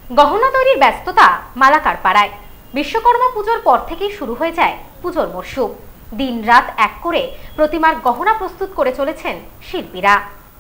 গহনা তৈরির ব্যস্ততা মালাকার পাড়ায়। বিশ্বকর্মা পুজোর পর থেকেই শুরু হয়ে যায় পুজোর মরশুম। দিন রাত এক করে প্রতিমার গহনা প্রস্তুত করে চলেছেন শিল্পীরা।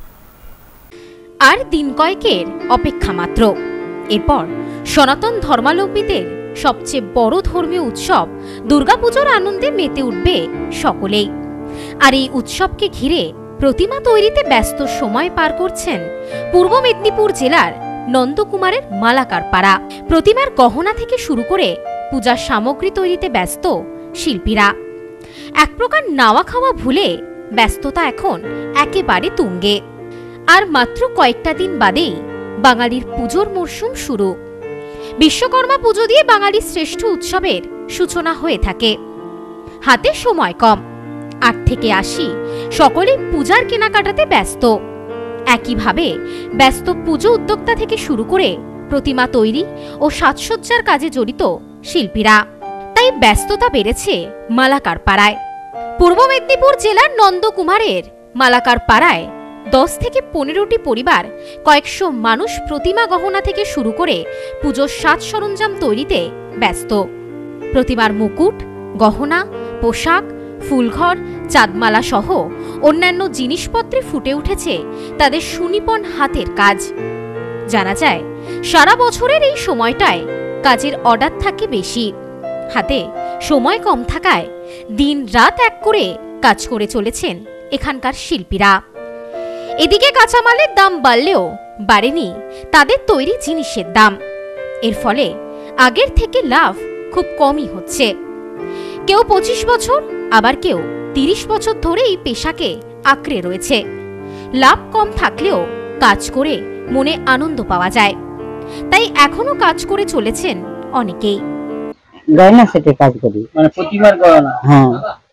আর দিন কয়েকের অপেক্ষা মাত্র, এরপর সনাতন ধর্মাবলম্বীদের সবচেয়ে বড় ধর্মীয় উৎসব দুর্গাপুজোর আনন্দে মেতে উঠবে সকলেই। আর এই উৎসবকে ঘিরে প্রতিমা তৈরিতে ব্যস্ত সময় পার করছেন পূর্ব মেদিনীপুর জেলার নন্দকুমারের মালাকার পাড়া। প্রতিমার গহনা থেকে শুরু করে পূজার সামগ্রী তৈরিতে ব্যস্ত শিল্পীরা। এক প্রকার নাওয়া খাওয়া ভুলে ব্যস্ততা এখন একেবারে তুঙ্গে। আর মাত্র কয়েকটা দিন বাদেই বাঙালির পুজোর মরশুম শুরু। বিশ্বকর্মা পুজো দিয়ে বাঙালির শ্রেষ্ঠ উৎসবের সূচনা হয়ে থাকে। হাতে সময় কম, ৮ থেকে ৮০ সকলেই পূজার কেনাকাটাতে ব্যস্ত। একইভাবে ব্যস্ত পুজো উদ্যোক্তা থেকে শুরু করে প্রতিমা তৈরি ও সাজসজ্জার কাজে জড়িত শিল্পীরা। তাই ব্যস্ততা বেড়েছে মালাকার পাড়ায়। পূর্ব মেদিনীপুর জেলার নন্দকুমারের মালাকার পাড়ায় 10 থেকে 15টি পরিবার, কয়েকশো মানুষ প্রতিমা গহনা থেকে শুরু করে পুজোর সাজ সরঞ্জাম তৈরিতে ব্যস্ত। প্রতিমার মুকুট, গহনা, পোশাক, ফুলঘর, চাঁদমালা সহ অন্যান্য জিনিসপত্রে ফুটে উঠেছে তাদের সুনিপুণ হাতের কাজ। জানা যায়, সারা বছরের এই সময়টায় কাজের অর্ডার থাকে বেশি। হাতে সময় কম থাকায় দিন রাত এক করে কাজ করে চলেছেন এখানকার শিল্পীরা। এদিকে কাঁচামালের দাম বাড়লেও বাড়েনি তাদের তৈরি জিনিসের দাম। এর ফলে আগের থেকে লাভ খুব কমই হচ্ছে। কেউ 25 বছর, আবার কেউ 30 বছর ধরে এই পেশাকে আঁকড়ে রয়েছে। লাভ কম থাকলেও কাজ করে মনে আনন্দ পাওয়া যায়, তাই এখনো কাজ করে চলেছেন অনেকেই। গয়না সেটে কাজ করি, মানে প্রতিমার গয়না। হ্যাঁ।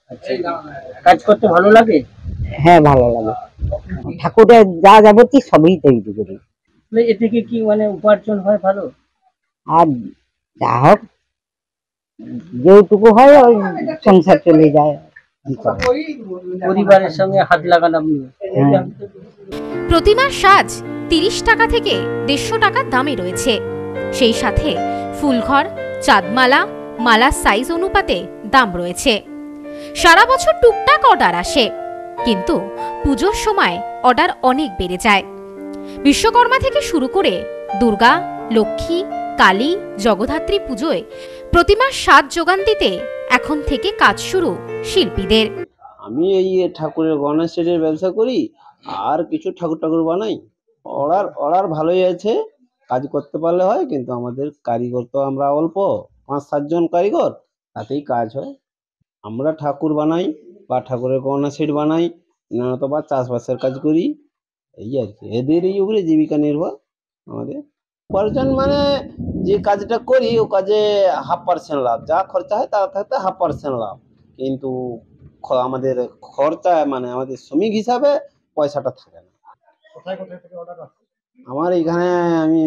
কাজ করতে ভালো লাগে? হ্যাঁ, ভালো লাগে। ঠাকুরের যা যাবতীয় সবই তৈরি করি। এ থেকে কি মানে উপার্জন হয় ভালো? আর যা হোক, যেটুকু হয় ওই সংসার চলে যায়। পরিবারের সঙ্গে হাত লাগান আপনি। প্রতিমার সাজ 30 টাকা থেকে 150 টাকা দামে রয়েছে। সেই সাথে ফুলঘর, চাঁদমালা, মালার সাইজ অনুপাতে দাম রয়েছে। সারা বছর টুকটাক অর্ডার আসে, কিন্তু পুজোর সময় অর্ডার অনেক বেড়ে যায়। বিশ্বকর্মা থেকে শুরু করে দুর্গা, লক্ষ্মী, কালী, জগদ্ধাত্রী পুজোয় প্রতিমার সাজ যোগান দিতে এখন থেকে কাজ শুরু শিল্পীদের। আমি এই ঠাকুরের গয়না সেটের ব্যবসা করি, আর কিছু ঠাকুর বানাই। অর্ডার ভালোই আছে, কাজ করতে পারলে হয়। কিন্তু আমাদের কারিগর তো আমরা অল্প, 5-7 জন কারিগর, তাতেই কাজ হয়। আমরা ঠাকুর বানাই বা ঠাকুরের গয়না সেট বানাই, অথবা চাষবাসের কাজ করি, এই আর কি। এদের এই উপরে জীবিকা নির্ভর আমাদের। উপার্জন মানে যে কাজটা করি ও কাজে 1/2% লাভ, যা খরচা হয় তার থাকতে 1/2% লাভ। কিন্তু আমাদের খরচা মানে আমাদের শ্রমিক হিসাবে পয়সাটা থাকে না। আমার এখানে আমি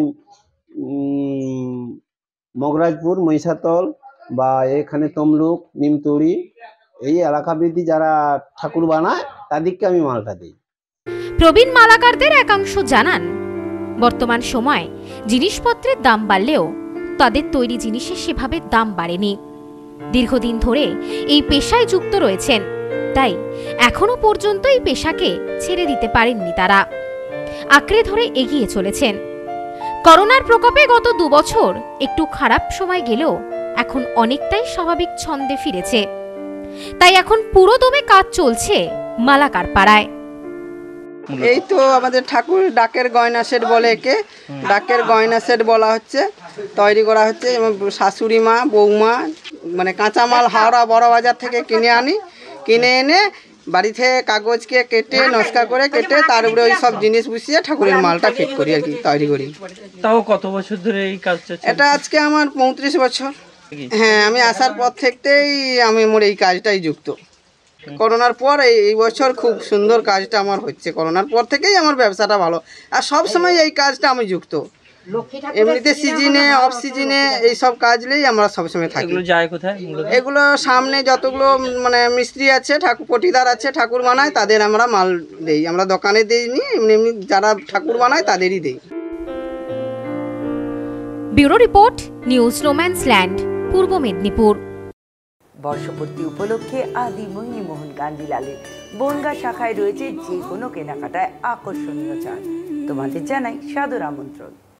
মগরাজপুর, মহিষাতল বা এখানে তমলুক, নিমতড়ি, এই এলাকা বৃদ্ধি যারা ঠাকুর বানায় তাদেরকে আমি মালটা দিই। প্রবীণ মালাকারদের একাংশ জানান, বর্তমান সময় জিনিসপত্রের দাম বাড়লেও তাদের তৈরি জিনিসের সেভাবে দাম বাড়েনি। দীর্ঘদিন ধরে এই পেশায় যুক্ত রয়েছেন, তাই এখনো পর্যন্ত এই পেশাকে ছেড়ে দিতে পারেননি তারা। আঁকড়ে ধরে এগিয়ে চলেছেন। করোনার প্রকোপে গত 2 বছর একটু খারাপ সময় গেলেও এখন অনেকটাই স্বাভাবিক ছন্দে ফিরেছে। তাই এখন পুরো দমে কাজ চলছে মালাকার পাড়ায়। এই তো আমাদের ঠাকুর ডাকের গয়না সেট বলে, একে ডাকের গয়না সেট বলা হচ্ছে। তৈরি করা হচ্ছে এবং শাশুড়ি মা, বৌমা মানে কাঁচামাল হাওড়া বড় বাজার থেকে কিনে এনে বাড়িতে কাগজকে কেটে নকশা করে কেটে তার উপরে ওই সব জিনিস বসিয়ে ঠাকুরের মালটা ফিট করি আর কি, তৈরি করি। তাও কত বছর ধরে এই কাজটা? এটা আজকে আমার 35 বছর। হ্যাঁ, আমি আসার পর থেকেই আমি মোর এই কাজটাই যুক্ত। করোনার পর এই বছর খুব সুন্দর কাজটা আমার হচ্ছে। করোনার পর থেকেই আমার ব্যবসাটা ভালো, আর সব সময় এই কাজটা আমি যুক্ত। এমনিতে সিজনে, অফ সিজনে এইসব কাজলেই আমরা সবসময় থাকি। এগুলো সামনে যতগুলো মানে মিস্ত্রি আছে, ঠাকুর পটিদার আছে, ঠাকুর বানায়, তাদের আমরা মাল দেই। আমরা দোকানে দিইনি, এমনি যারা ঠাকুর বানায় তাদেরই দেই। ব্যুরো রিপোর্ট, নিউজ নোম্যান্সল্যান্ড, পূর্ব মেদিনীপুর। বর্ষপূর্তি উপলক্ষে আদি মোহিনীমোহন কাঞ্জিলালের বনগা শাখায় রয়েছে যে কোনো কেনাকাটায় আকর্ষণীয় ছাড়। তোমাদের জানাই সাদর আমন্ত্রণ।